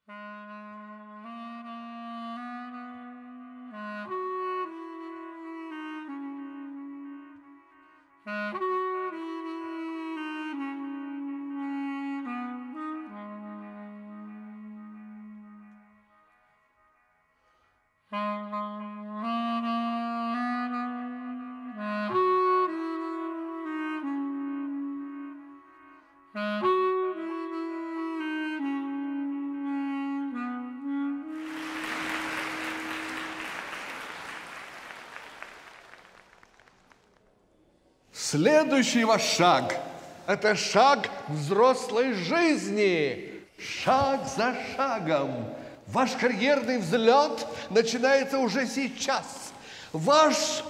Следующий ваш шаг – это шаг взрослой жизни. Шаг за шагом. Ваш карьерный взлет начинается уже сейчас. Ваш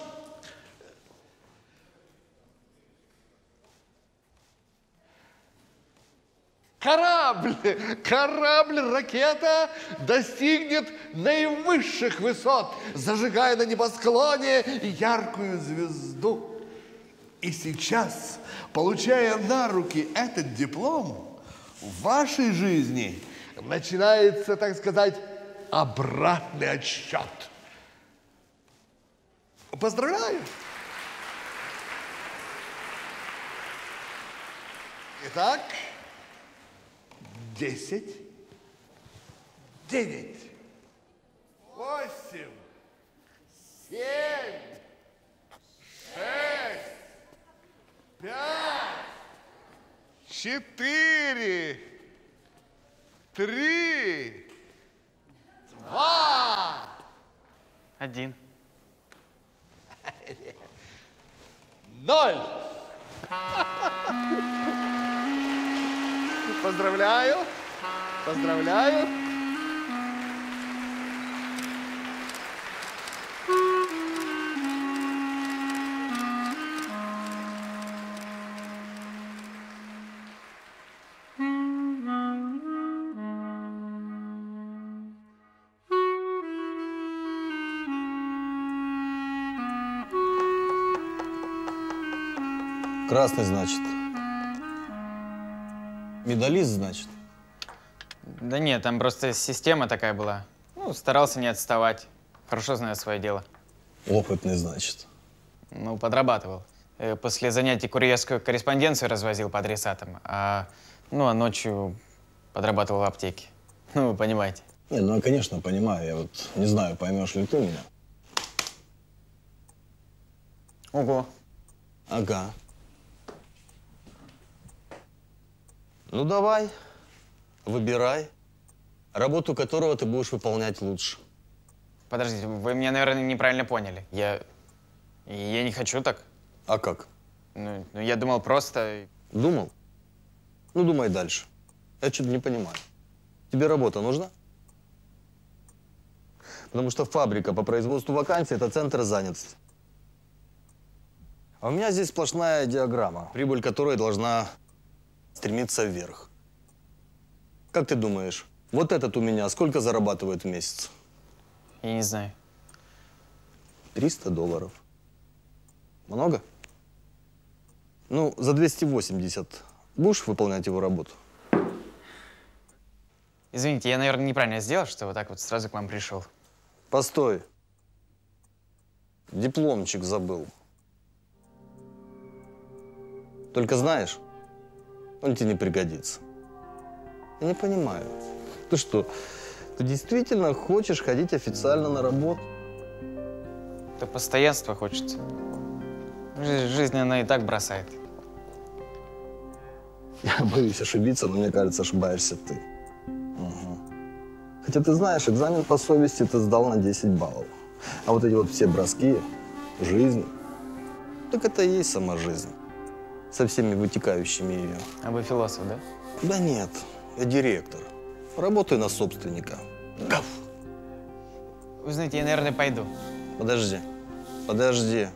корабль-ракета достигнет наивысших высот, зажигая на небосклоне яркую звезду. И сейчас, получая на руки этот диплом, в вашей жизни начинается, так сказать, обратный отсчет. Поздравляю! Итак, 10, 9, 8, 7, 6, 5, 4, 3, 2, 1. 0. Поздравляю. Поздравляю. Красный, значит. Медалист, значит. Да нет, там просто система такая была. Ну, старался не отставать. Хорошо знаю свое дело. Опытный, значит. Ну, подрабатывал. После занятий курьерскую корреспонденцию развозил по адресатам, а ночью подрабатывал в аптеке. Ну, вы понимаете. Не, ну, я, конечно, понимаю. Я вот не знаю, поймешь ли ты меня. Ого. Ага. Ну, давай, выбирай, работу которого ты будешь выполнять лучше. Подождите, вы меня, наверное, неправильно поняли. Я не хочу так. А как? Ну, я думал просто… Думал? Ну, думай дальше. Я что-то не понимаю. Тебе работа нужна? Потому что фабрика по производству вакансий – это центр занятости. А у меня здесь сплошная диаграмма, прибыль которой должна стремиться вверх. Как ты думаешь, вот этот у меня сколько зарабатывает в месяц? Я не знаю. $300. Много? Ну, за 280 будешь выполнять его работу? Извините, я, наверное, неправильно сделал, что вот так вот сразу к вам пришел. Постой. Дипломчик забыл. Только знаешь, он тебе не пригодится. Я не понимаю. Ты что, ты действительно хочешь ходить официально на работу? Да постоянства хочется. Жизнь, она и так бросает. Я боюсь ошибиться, но мне кажется, ошибаешься ты. Угу. Хотя ты знаешь, экзамен по совести ты сдал на 10 баллов. А вот эти вот все броски, жизнь, так это и есть сама жизнь. Со всеми вытекающими ее. А вы философ, да? Да нет, я директор. Работаю на собственника. Гав! Вы знаете, я, наверное, пойду. Подожди, подожди.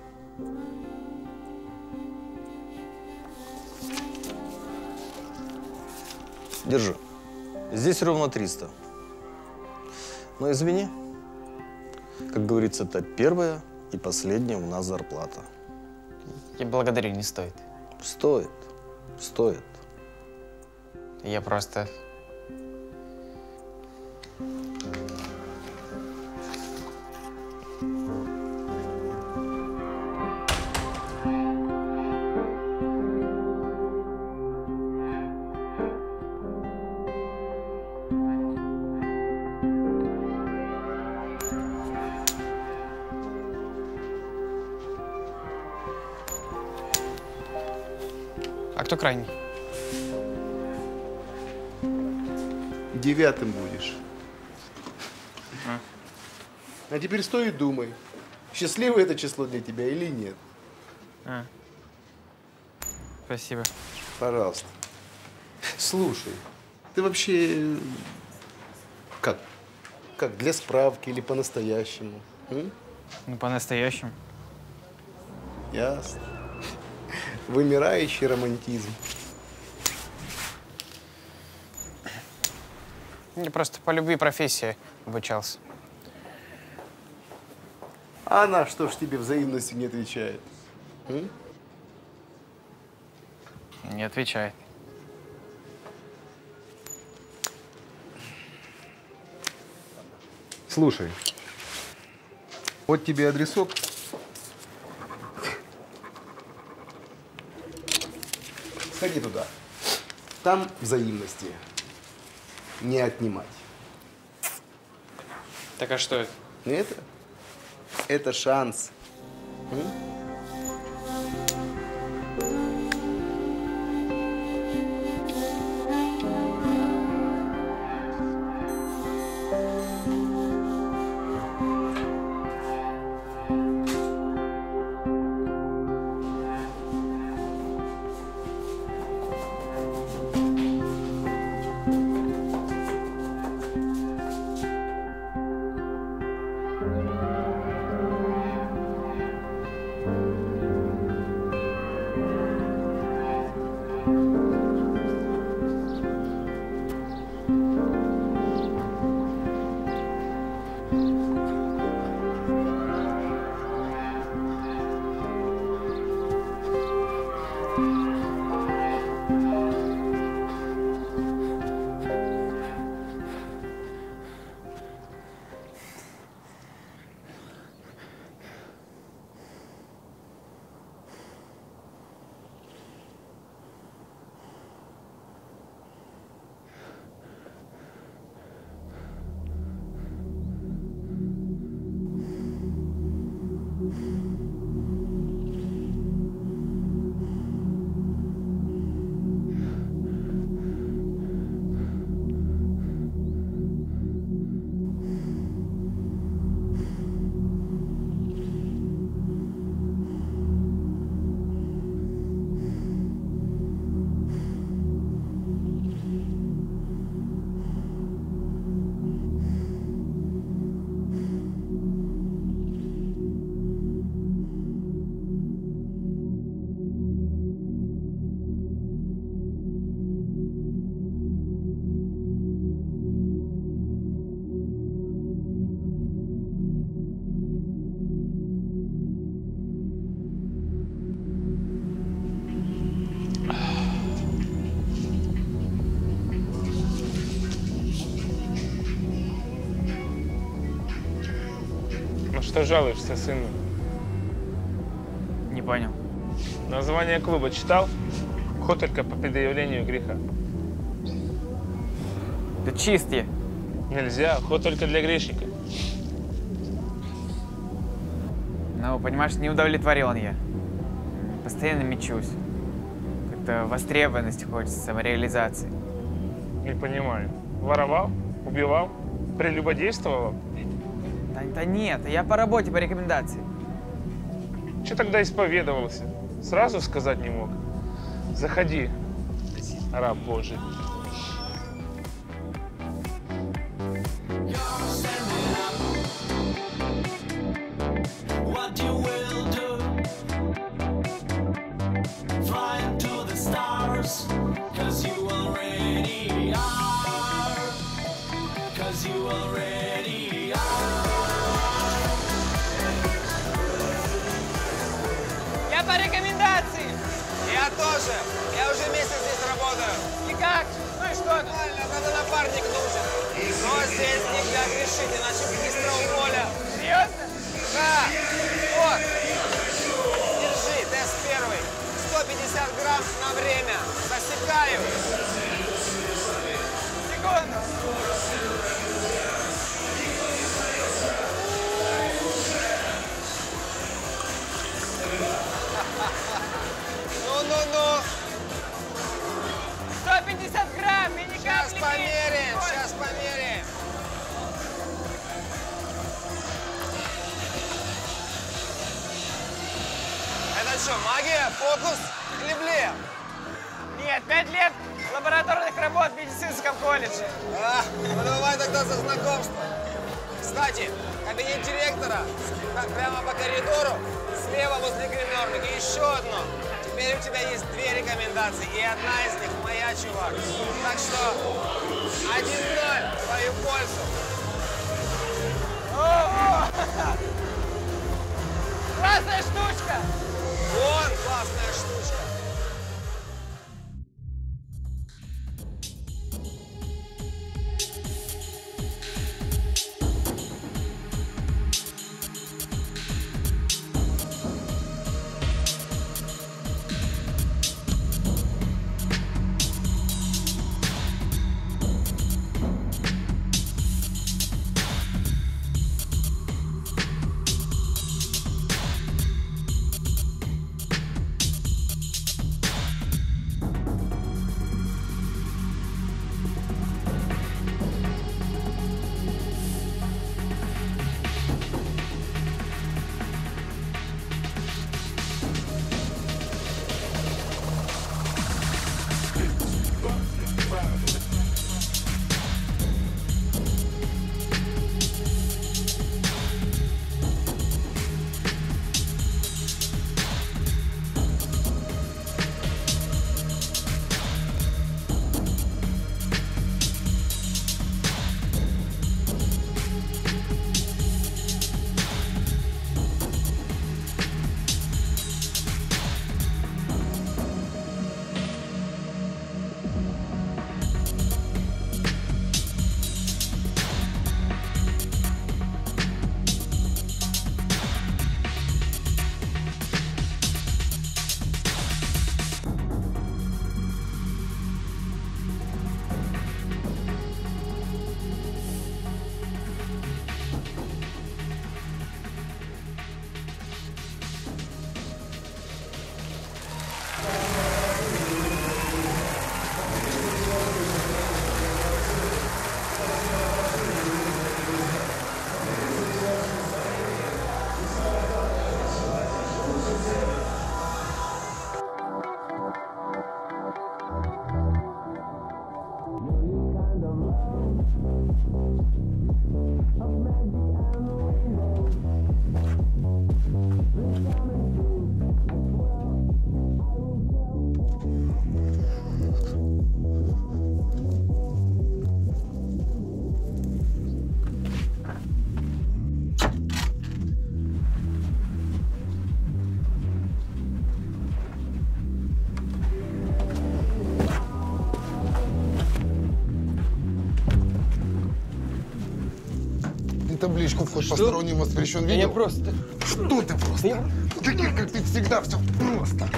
Держи. Здесь ровно 300. Но извини, как говорится, это первая и последняя у нас зарплата. Я благодарю, не стоит. Стоит, стоит. Я просто… А кто крайний? 9-м будешь. А теперь стой и думай, счастливое это число для тебя или нет. Спасибо. Пожалуйста. Слушай, ты вообще как? Как, для справки или по-настоящему? Ну, по-настоящему. Ясно. Вымирающий романтизм. Я просто по любви профессии обучался. А она что ж тебе взаимностью не отвечает? Не отвечает. Слушай, вот тебе адресок. Сходи туда. Там взаимности не отнимать. Так а что это? Это шанс. Что жалуешься, сын? Не понял. Название клуба читал? Ход только по предъявлению греха. Да чист я. Нельзя, ход только для грешника. Ну, понимаешь, не удовлетворен я. Постоянно мечусь. Как-то востребованности хочется, самореализации. Не понимаю. Воровал? Убивал? Прелюбодействовал? Да нет, я по работе, по рекомендации. Че тогда исповедовался? Сразу сказать не мог. Заходи, раб Божий. Я по рекомендации. Я тоже. Я уже месяц здесь работаю. И как? Ну и что? Нормально, надо напарник нужен. Но здесь нельзя грешить, иначе министра уволят. Серьезно? Да. Вот. Держи, тест первый. 150 грамм на время. Засекаю. Секунду. Ну-ну-ну. 150 грамм, и ни Сейчас капли померяем, меньше. сейчас померяем. Это что, магия, фокус или блеф? Нет, 5 лет лабораторных работ в медицинском колледже. Ну давай тогда за знакомство. Кстати, кабинет директора прямо по коридору, слева возле гримерных. И еще одно. Теперь у тебя есть 2 рекомендации, и одна из них моя, чувак. Так что 1-0 в твою пользу. Классная штучка! Вон классная штучка. Табличку «Вход посторонним воспрещен» видел? Я просто... Что ты просто? Таких, как ты, всегда все просто.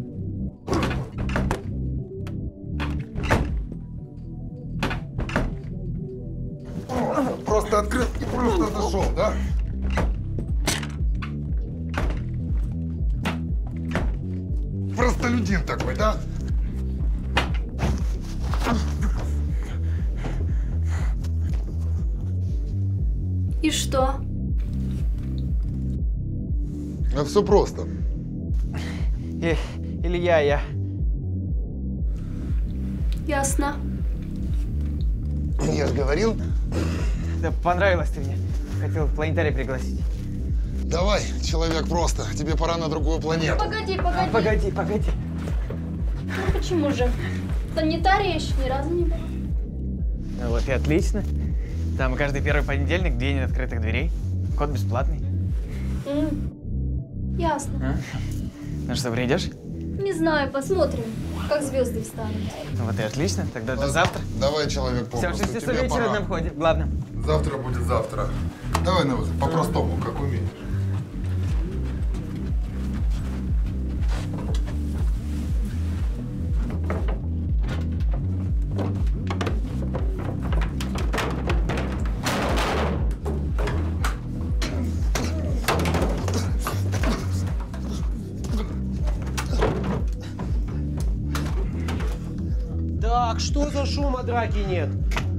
Просто открыл и просто зашел, да? Простолюдин такой, да? И что? А все просто. Илья, я... Ясно. Я же говорил. Да понравилось ты мне. Хотел в планетарий пригласить. Давай, человек просто. Тебе пора на другую планету. Погоди. Погоди. Ну почему же? В планетарии я еще ни разу не была. Ну вот и отлично. Там каждый первый понедельник день открытых дверей. Вход бесплатный. Ясно. Ну что, придешь? Не знаю, посмотрим. как звезды встанут. Ну вот и отлично. Тогда до завтра. Давай, человек Все, в попросту, 6 часов тебе вечера пора. на входе. Ладно. Завтра будет завтра. Давай, Навоз, по-простому, как умеешь. Так, что за шума, драки нет?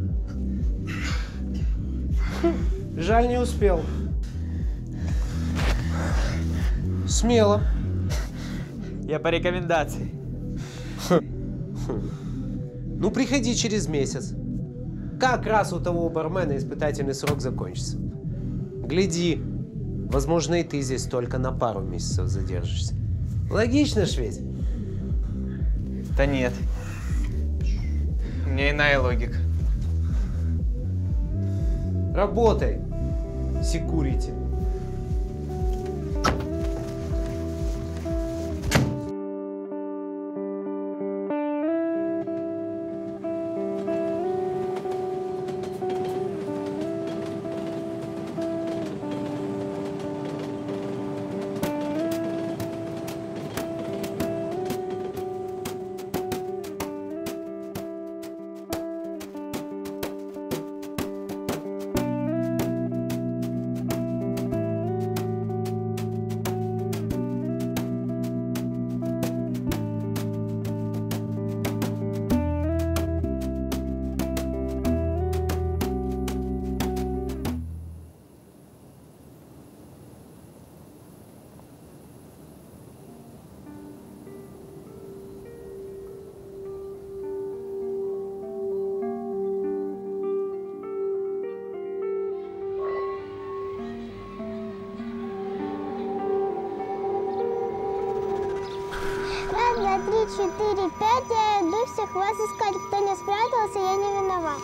Жаль, не успел. Смело. Я по рекомендации. Ну, приходи через месяц. Как раз у того бармена испытательный срок закончится. Гляди, возможно, и ты здесь только на пару месяцев задержишься. Логично ж ведь? Да нет. У меня иная логика. Работай, секурити. Раз, два, три, четыре, пять. Я иду всех вас искать. Кто не спрятался, я не виноват.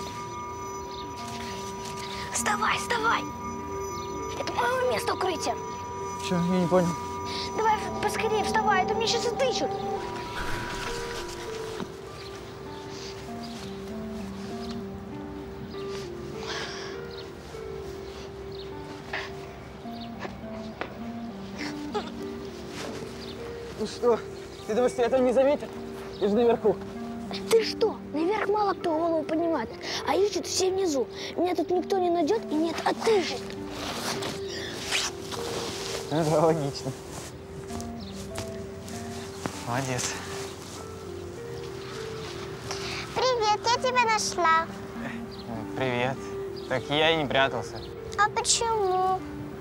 Вставай, вставай! Это мое место укрытия. Че, я не понял. Давай поскорее вставай, а то меня сейчас отыщут. Ну что, ты думаешь, тебя там не заметят? Ты же наверху. Ты что? Наверх мало кто голову поднимает, а ищут все внизу. Меня тут никто не найдет и нет отыщет. Ну да, логично. Молодец. Привет, я тебя нашла. Привет. Так я и не прятался. А почему?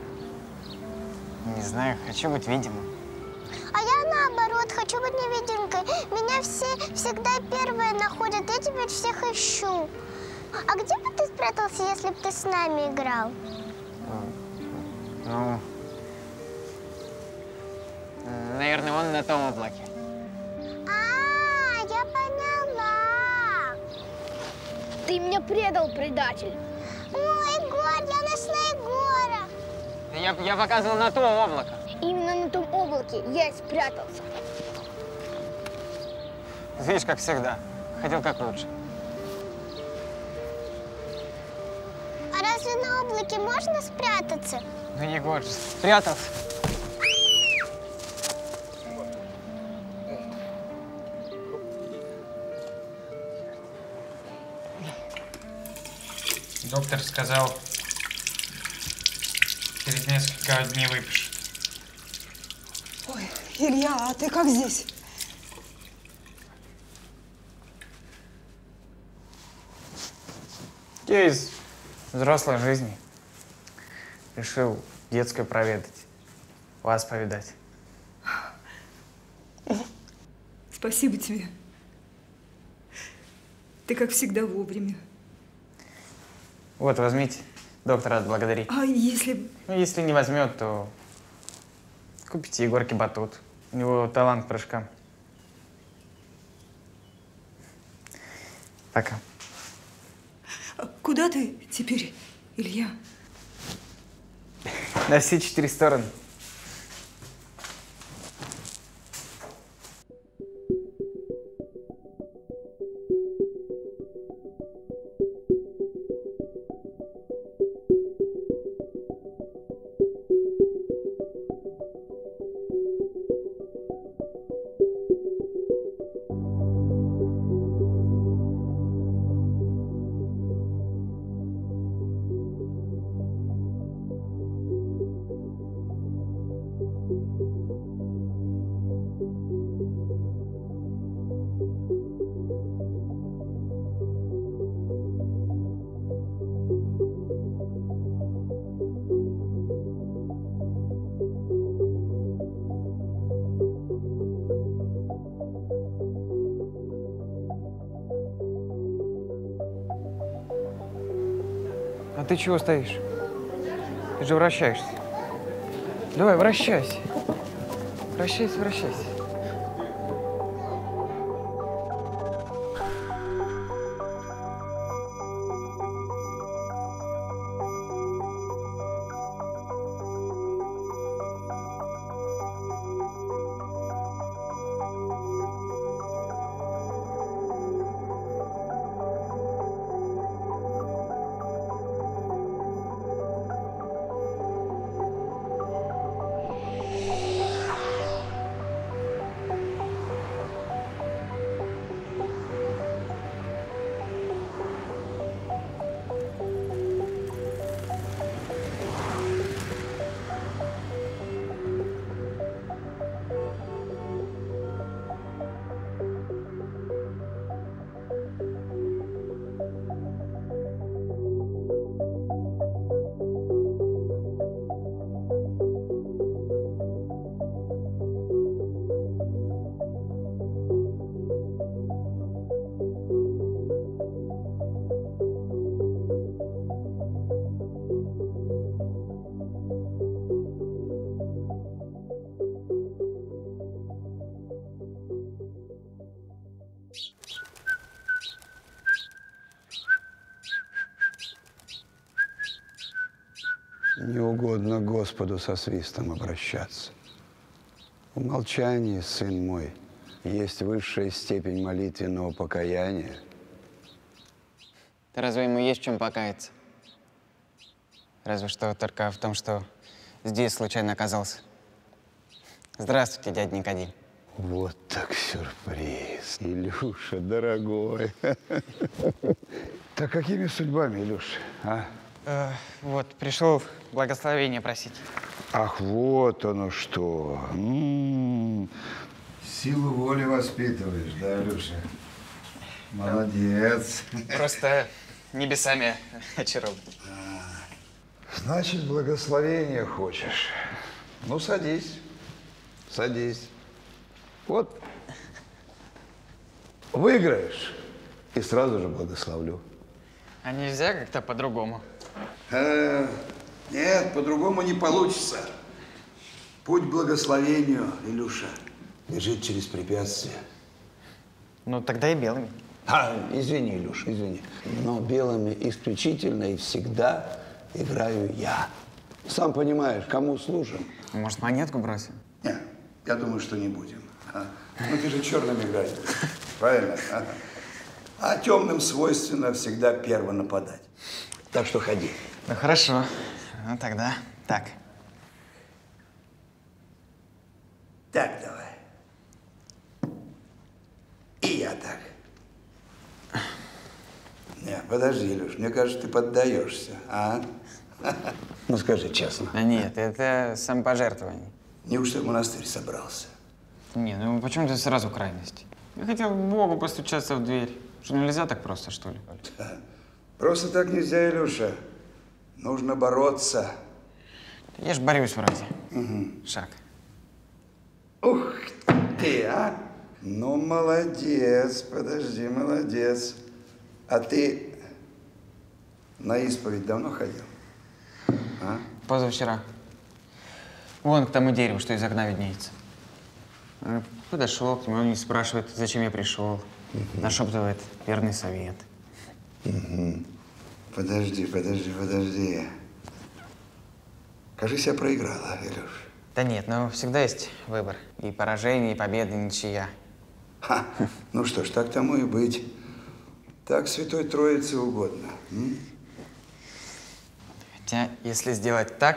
Не знаю, хочу быть видимым. А я наоборот, хочу быть невидимкой. Меня все всегда первые находят, я теперь всех ищу. А где бы ты спрятался, если бы ты с нами играл? Ну, наверное, он на том облаке. А, я поняла. Ты меня предал, предатель. Ой, Егор, я нашла Егора. Я показывал на то облако. Именно на том облаке я и спрятался. Видишь, как всегда. Хотел как лучше. А разве на облаке можно спрятаться? Ну, Егор же спрятался. Доктор сказал, через несколько дней выпишет. Ой, Илья, а ты как здесь? Я из взрослой жизни решил детское проведать, вас повидать. Спасибо тебе. Ты, как всегда, вовремя. Вот, возьмите. Доктора отблагодарить. А если… Ну, если не возьмет, то купите Егорке батут. У него талант к прыжкам. Пока. А куда ты теперь, Илья? На все 4 стороны. А ты чего стоишь? Ты же вращаешься. Давай, вращайся. Вращайся, вращайся. Не угодно Господу со свистом обращаться. В молчании, сын мой, есть высшая степень молитвенного покаяния. Да разве ему есть в чем покаяться? Разве что только в том, что здесь случайно оказался. Здравствуйте, дядя Никодим. Вот так сюрприз. Илюша, дорогой. Так какими судьбами, Илюша, а? Вот, пришел благословение просить. Ах, вот оно что. Силу воли воспитываешь, да, Илюша? Молодец. Просто небесами очарован. Значит, благословения хочешь. Ну, садись. Садись. Вот выиграешь и сразу же благословлю. А нельзя как-то по-другому? Нет, по-другому не получится. Путь к благословению, Илюша, лежит через препятствия. Ну, тогда и белыми. Извини, Илюша, извини. Но белыми исключительно и всегда играю я. Сам понимаешь, кому служим. Может, монетку бросим? Нет, я думаю, что не будем. Ну, ты же черным играешь. Правильно? А темным свойственно всегда перво нападать. Так что ходи. Ну, хорошо. Ну, тогда так. Так давай. И я так. Не, подожди, Илюш, мне кажется, ты поддаешься, а? Ну, скажи честно. Да нет, это самопожертвование. Неужто в монастырь собрался? Не, ну почему ты сразу крайность? Я хотел к Богу постучаться в дверь. Что, нельзя так просто, что ли? Просто так нельзя, Илюша. Нужно бороться. Я ж борюсь вроде. Шаг. Ух ты, а! Ну, молодец, подожди, молодец. А ты на исповедь давно ходил? А? Позавчера. Вон к тому дереву, что из окна виднеется. Подошел к нему, он не спрашивает, зачем я пришел. Нашептывает верный совет. Подожди, подожди, подожди. Кажись, я проиграла, Илюш. Да нет, ну всегда есть выбор. И поражение, и победа, и ничья. Ну что ж, так тому и быть. Так Святой Троице угодно. Хотя, если сделать так,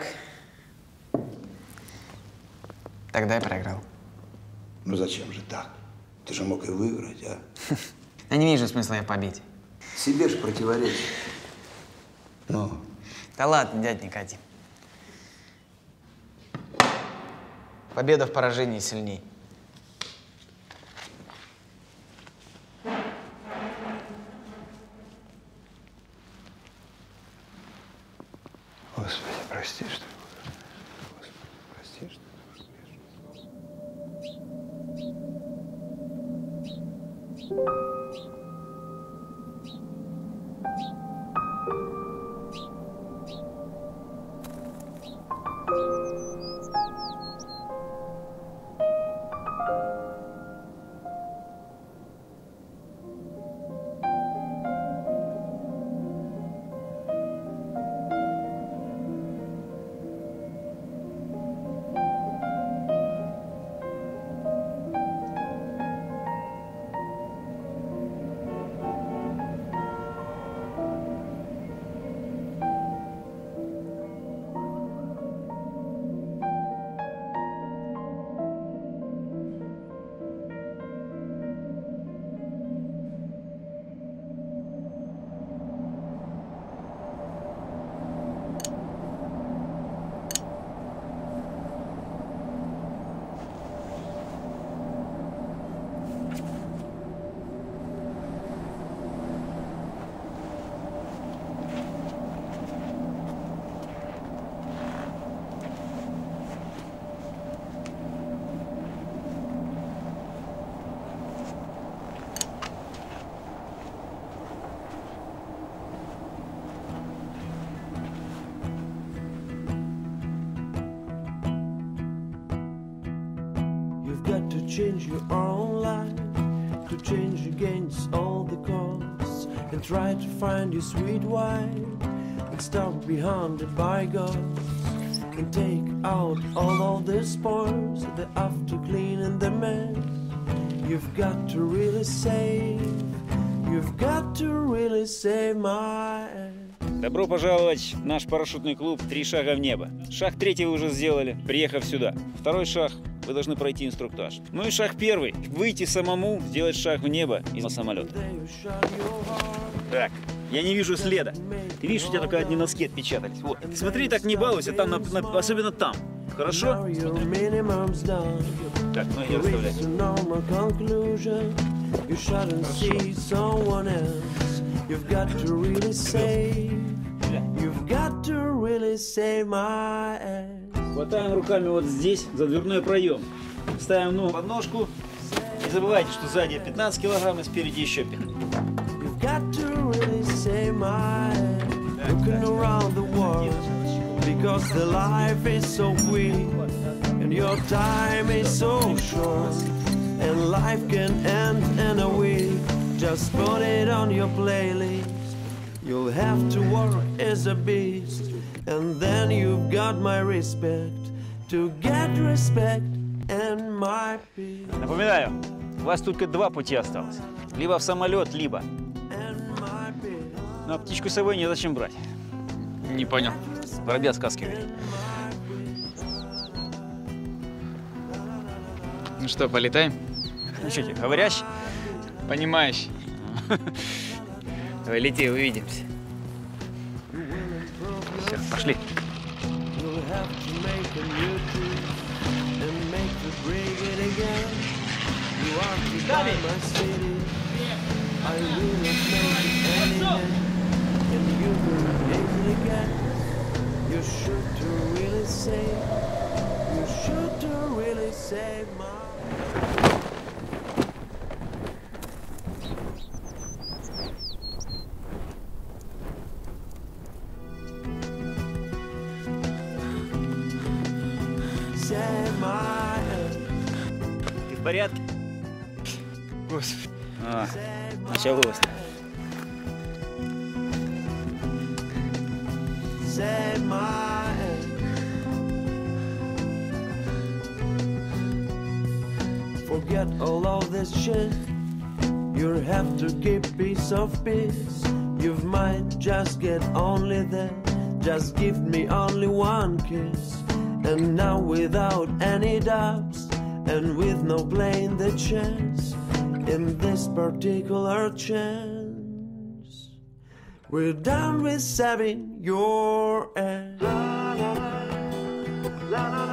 тогда я проиграл. Ну зачем же так? Ты же мог и выиграть, а? Я не вижу смысла в победе. Себе ж противоречишь. Ну? Да ладно, дядя Никодим. Победа в поражении сильней. Господи, прости, что ли? Господи, прости, что ли? change your own life, to change against all the costs, and try to find your sweet wine, and stop behind the bygones, and take out all of the spoils, the after clean and the mess. You've got to really save, you've got to really save my ass. Добро пожаловать в наш парашютный клуб «Три шага в небо». Шаг третий вы уже сделали, приехав сюда. Второй шаг вы должны пройти инструктаж. Ну и шаг первый – выйти самому, сделать шаг в небо из самолета. Так, я не вижу следа. Ты видишь, у тебя только одни носки отпечатались. Вот, смотри, так не балуйся, там, особенно там. Хорошо? Так, ноги расставляй. You've got to really save, you've got to really save my ass. Хватаем руками вот здесь, за дверной проем. Ставим ногу под ножку. Не забывайте, что сзади 15 килограмм и спереди еще 5. You've got to really save my ass. Looking around the world, because the life is so quick, and your time is so short, and life can end in a week. Just put it on your playlist. You'll have to work as a beast, and then you've got my respect. To get respect and my peace. Напоминаю, у вас только два пути осталось. Либо в самолет, либо. Ну а птичку с собой незачем брать. Не понял. Воробья сказки говорит. Ну что, полетаем? Ну что тебе, говорящий? Понимающий. Давай лети, увидимся. Все, пошли. Ты в порядке? Господи. Началось. Forget all of this shit. You have to keep piece of peace. You might just get only that. Just give me only one kiss. And now without any doubts, and with no playing the chance, in this particular chance, we're done with saving your ass. La, la, la, la, la.